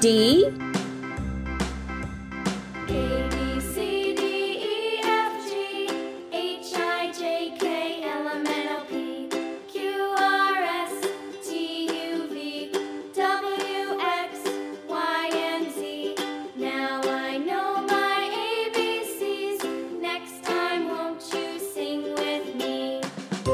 D. A, B, C, D, E, F, G, H, I, J, K, L, M, N, O, P, Q, R, S, T, U, V, W, X, Y, and Z. Now I know my ABCs. Next time, won't you sing with me?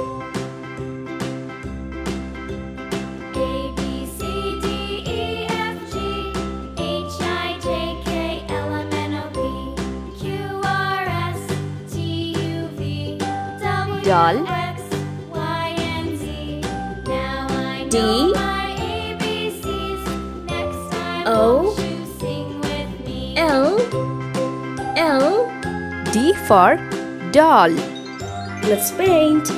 A, B, C, D, E, F, G, H, I, J, K, L, M, N, O, P, Q, R, S, T, U, V, W, Doll. X, Y, and Z. Now I D. know my ABCs. Next time, O. won't you sing with me? L. D for doll. Let's paint.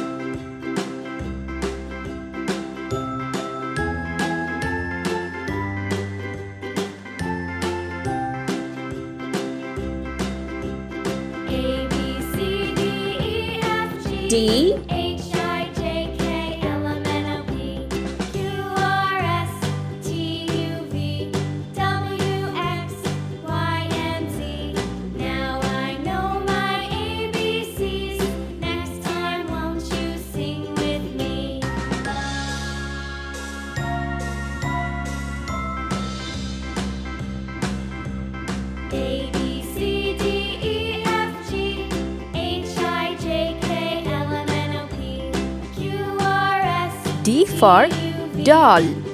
A, B, C, D, E, F, G, D. H, I, J, K, L, M, N, O, P, Q, R, S, T, U, V, W, X, Y, and Z. Now I know my ABCs. Next time, won't you sing with me? A, B, C, D, E, F, G, H, I, J, K, L, M, N, O, P, Q, R, S, D for T, U, V, doll.